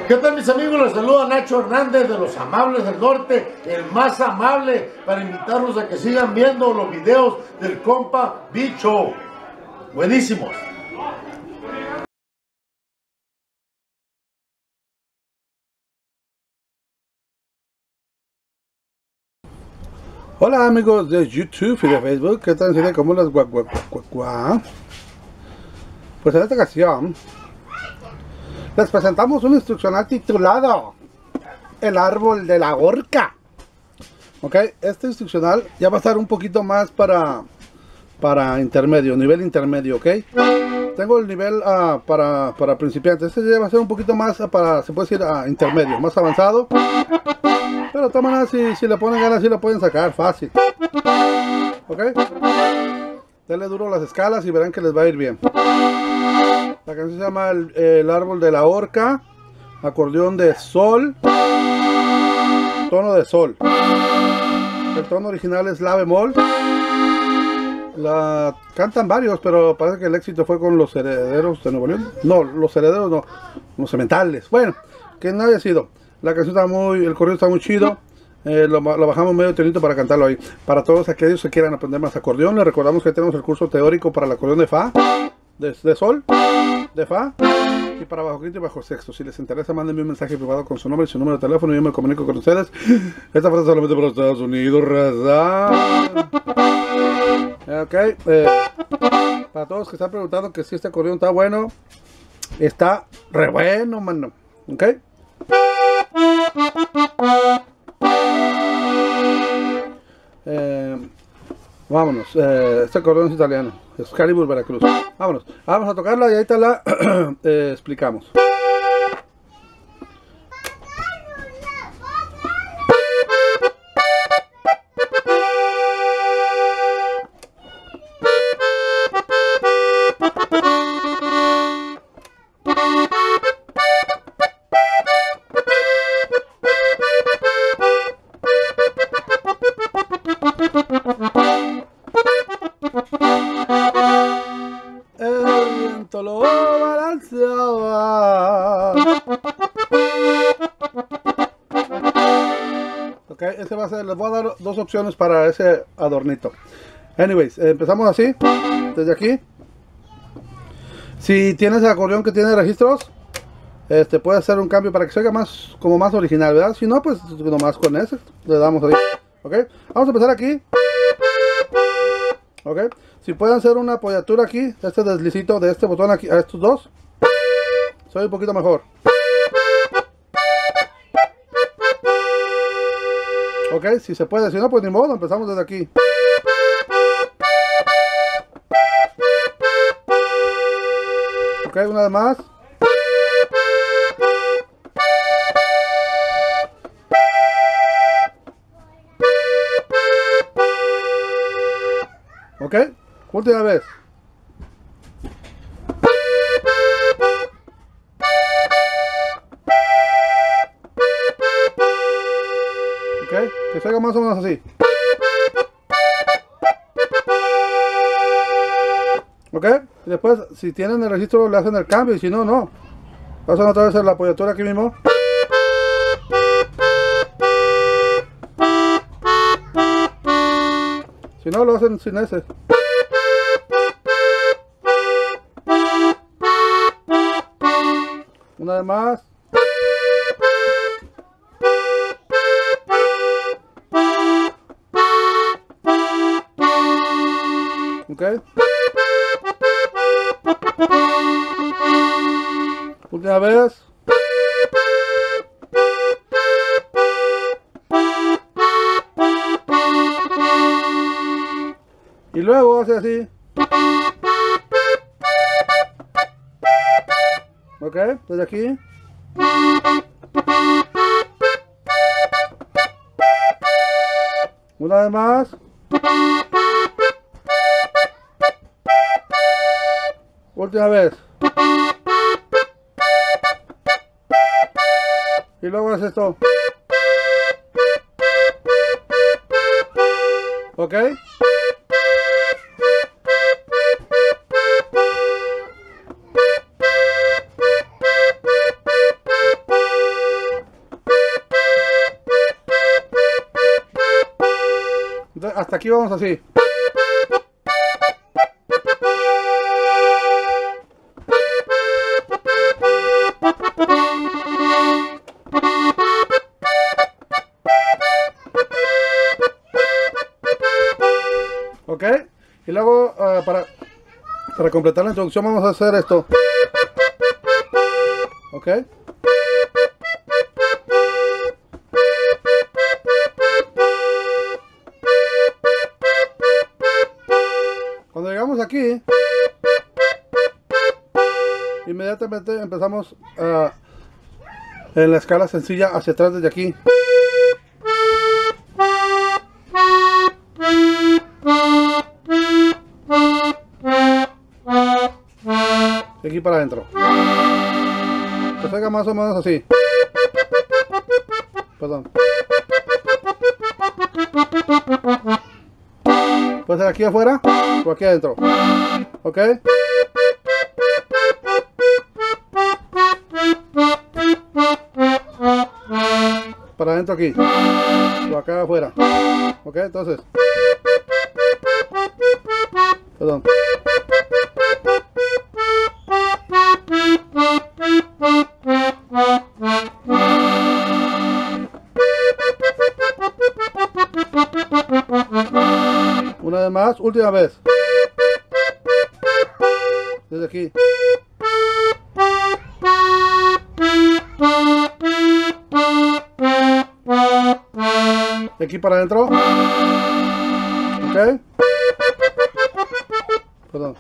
¿Qué tal, mis amigos? Les saluda Nacho Hernández de Los Amables del Norte, el más amable, para invitarlos a que sigan viendo los videos del compa Bicho. Buenísimos. Hola amigos de YouTube y de Facebook, ¿qué tal? ¿Cómo las Pues en esta ocasión les presentamos un instruccional titulado El árbol de la horca. Ok, este instruccional ya va a estar un poquito más para intermedio, nivel intermedio, ok. Tengo el nivel para principiantes. Este ya va a ser un poquito más para, se puede decir, intermedio, más avanzado. Pero de todas maneras, si le ponen ganas, sí lo pueden sacar fácil. Ok, denle duro las escalas y verán que les va a ir bien. La canción se llama el árbol de la horca, acordeón de sol, tono de sol. El tono original es la bemol. La cantan varios, pero parece que el éxito fue con los herederos de Nuevo León. No, los herederos no, los sementales. Bueno, que no haya sido. La canción está el corrido está muy chido. Lo bajamos medio tonito para cantarlo ahí. Para todos aquellos que quieran aprender más acordeón, les recordamos que tenemos el curso teórico para el acordeón de fa, de sol, de fa y para bajo quinto y bajo sexto. Si les interesa, mándenme un mensaje privado con su nombre y su número de teléfono y yo me comunico con ustedes. Esta frase solamente para los Estados Unidos, raza. Ok, para todos que están preguntando que si este acordeón está bueno, está re bueno, mano. Ok. Vámonos, este acordeón es italiano, Excalibur, Veracruz. Vámonos, vamos a tocarla y ahorita la explicamos. Lo balanceaba. Ok, ese va a ser, les voy a dar dos opciones para ese adornito. Anyways, empezamos así, desde aquí. Si tienes el acordeón que tiene registros, puede hacer un cambio para que se oiga más, como más original, ¿verdad? Si no, pues nomás con ese le damos ahí. Ok, vamos a empezar aquí. Ok, si pueden hacer una apoyatura aquí, este deslizito de este botón aquí a estos dos, soy un poquito mejor. Ok, si se puede, si no, pues ni modo, empezamos desde aquí. Ok, una vez más. Ok, última vez. Ok, que salga más o menos así. Ok, y después si tienen el registro le hacen el cambio y si no, no. Hacen otra vez la apoyatura aquí mismo. Si no, lo hacen sin ese. Una vez más. Ok. Última vez. Y luego hace así. Ok, desde aquí. Una vez más. Última vez. Y luego hace esto. Ok. hasta aquí vamos así. Ok, y luego para completar la introducción vamos a hacer esto. Ok. Cuando llegamos aquí, inmediatamente empezamos en la escala sencilla hacia atrás desde aquí. De aquí para adentro. Que salga más o menos así. Perdón. Puede ser aquí afuera o aquí adentro. Ok. Para adentro aquí. O acá afuera. Ok, entonces. Perdón. Una vez más, última vez. Desde aquí. De aquí para adentro. Ok. Perdón.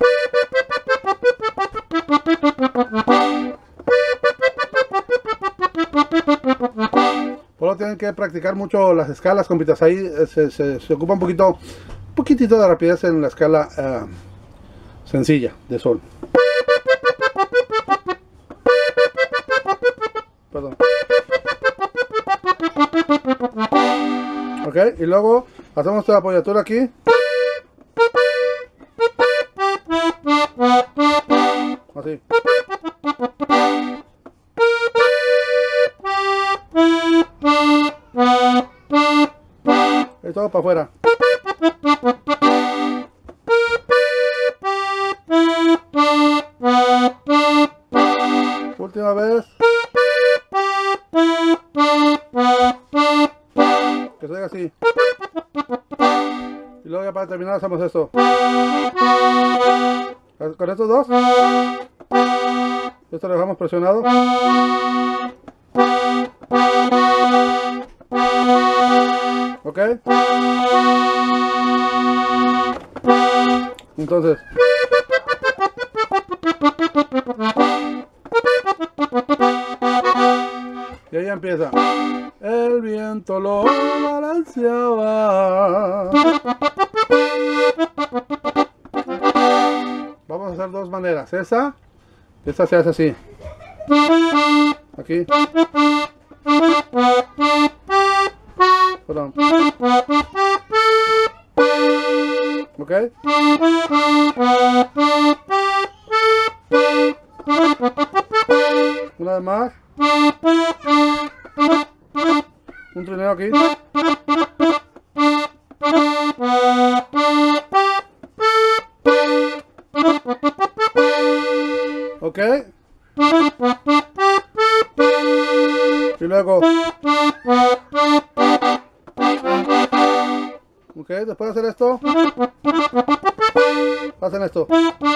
Por lo tienen que practicar mucho las escalas, compitas. Ahí se ocupa un poquitito de rapidez en la escala sencilla de sol. Perdón. Ok, y luego hacemos esta apoyatura aquí. Así. Y todo para afuera. Última vez. Que salga así. Y luego ya para terminar hacemos esto. Con estos dos. Esto lo dejamos presionado. Ok. Entonces. Y ahí empieza. El viento lo balanceaba. Vamos a hacer dos maneras. Esta se hace así. Aquí. Perdón. Ok. Una vez más. Un trineo aquí. Ok. Y luego. Ok, después de hacer esto, hacen esto.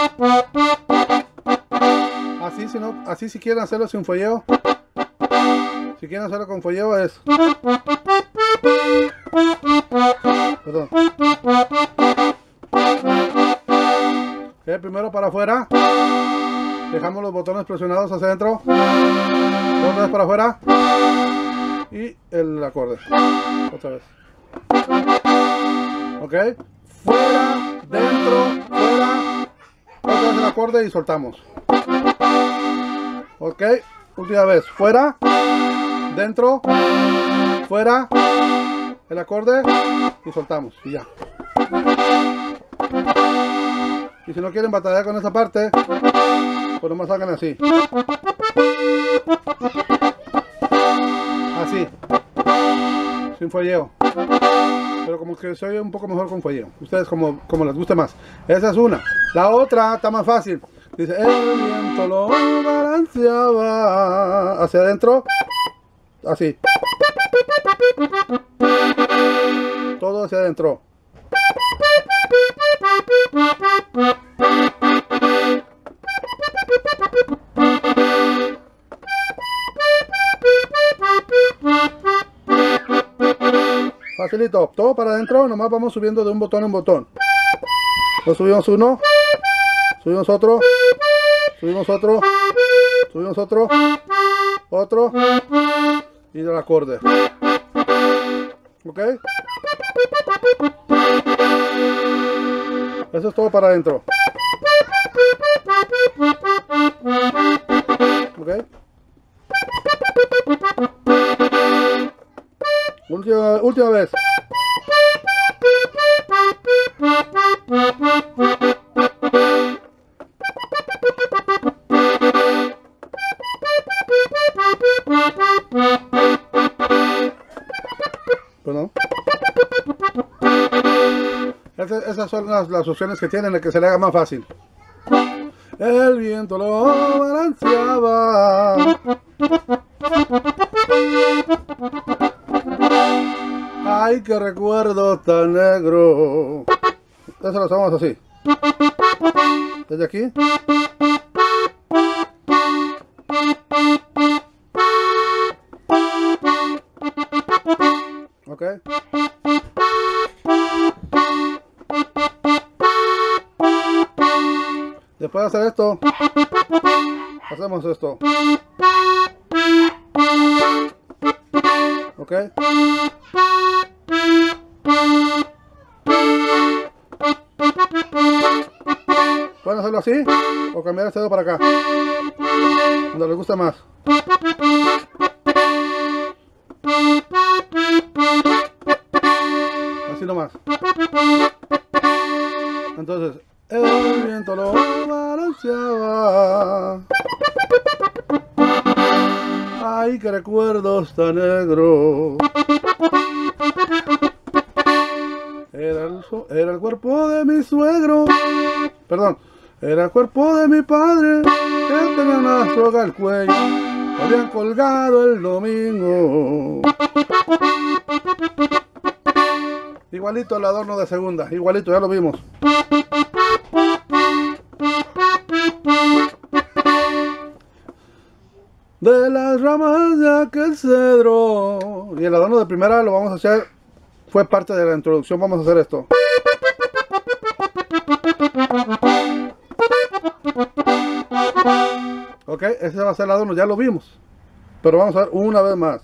Así, así si quieren hacerlo sin folleo. Si quieren hacerlo con folleo es. Perdón. Ok, primero para afuera. Dejamos los botones presionados hacia adentro. Otra vez para afuera. Y el acorde. Otra vez. Ok. Fuera, dentro, fuera. Otra vez el acorde y soltamos. Ok. Última vez. Fuera, dentro, fuera, el acorde y soltamos. Y ya. Y si no quieren batallar con esa parte, pues nomás hagan así. Así. Sin folleo. pero como que se oye un poco mejor con fuelle. Ustedes como les guste más. Esa es una. La otra está más fácil. Dice, el viento lo balanceaba hacia adentro, así. Todo hacia adentro. Facilito, todo para adentro, nomás vamos subiendo de un botón en botón. Lo subimos uno, subimos otro, subimos otro, subimos otro, otro y el acorde. ¿Ok? Eso es todo para adentro. ¿Ok? Última vez. Perdón. Esas son las opciones que tienen de que se le haga más fácil. El viento lo balanceaba. Ay, qué recuerdo tan negro. Eso lo hacemos así. Desde aquí. Ok. Después de hacer esto, hacemos esto. Ok. Pueden hacerlo así o cambiar este dedo para acá, donde les gusta más. Así nomás. Entonces, el viento lo balanceaba. Ay, qué recuerdos tan negros. Era el cuerpo de mi suegro. Perdón. Era el cuerpo de mi padre, que tenía una soga al cuello. Lo habían colgado el domingo. Igualito el adorno de segunda. Igualito, ya lo vimos. De las ramas de aquel cedro. Y el adorno de primera lo vamos a hacer. Fue parte de la introducción. Vamos a hacer esto. Ok, ese va a ser el adorno, ya lo vimos. Pero vamos a ver una vez más.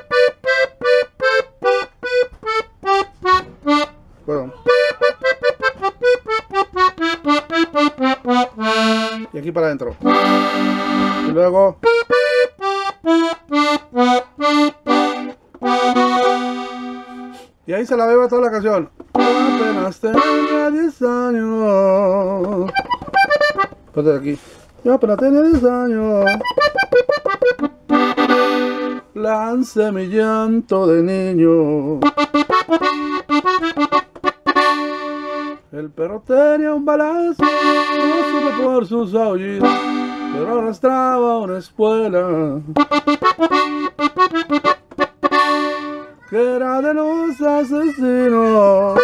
Bueno. Y aquí para adentro. Y luego. Y ahí se la beba toda la canción. Apenas tenía 10 años. Pues de aquí. Yo apenas tenía 10 años. Lancé mi llanto de niño. El perro tenía un balazo, no supe por sus aullidos, pero arrastraba una espuela que era de los asesinos.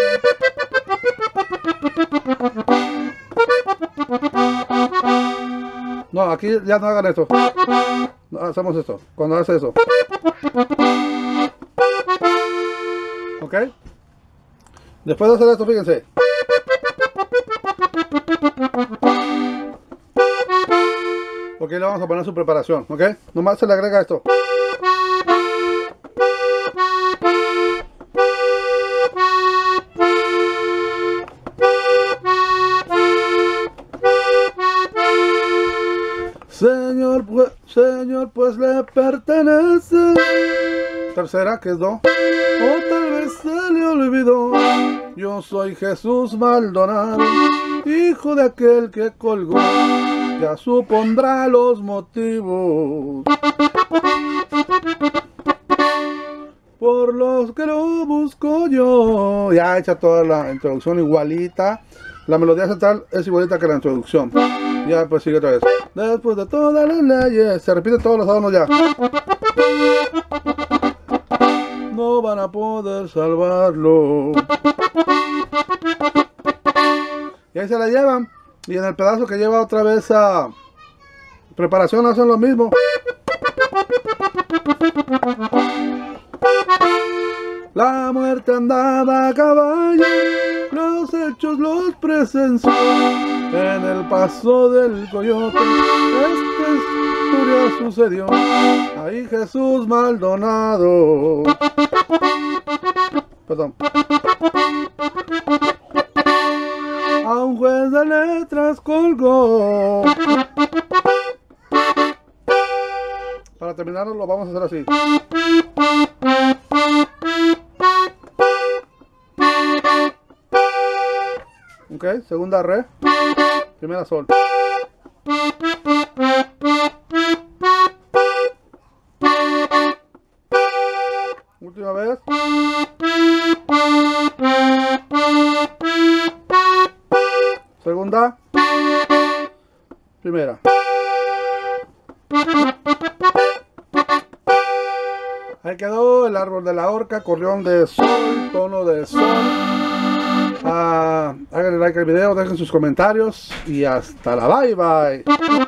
No, aquí ya no hagan esto. No, hacemos esto. Cuando hace eso. ¿Ok? Después de hacer esto, fíjense. Ok, le vamos a poner su preparación. ¿Ok? Nomás se le agrega esto. Señor, pues le pertenece. Tercera, que es do. O tal vez se le olvidó. Yo soy Jesús Maldonado, hijo de aquel que colgó. Ya supondrá los motivos por los que lo busco yo. Ya hecha toda la introducción igualita. La melodía central es igualita que la introducción. Ya pues sigue otra vez. Después de todas las leyes. Se repite todos los adornos ya. No van a poder salvarlo. Y ahí se la llevan. Y en el pedazo que lleva otra vez a preparación hacen lo mismo. La muerte andaba a caballo, los hechos los presenció. En el paso del coyote, esta historia sucedió. Ahí Jesús Maldonado. Perdón. A un juez de letras colgó. Para terminarlo lo vamos a hacer así. Ok, segunda re, primera sol. Última vez. Segunda. Primera. Ahí quedó el árbol de la horca, corrión de sol, tono de sol. Háganle like al video, dejen sus comentarios y hasta la bye bye.